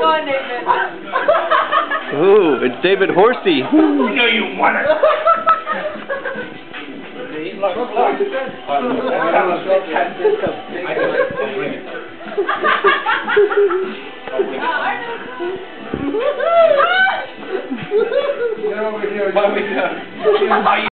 on, David. Ooh, it's David Horsey. You know you want it. Look,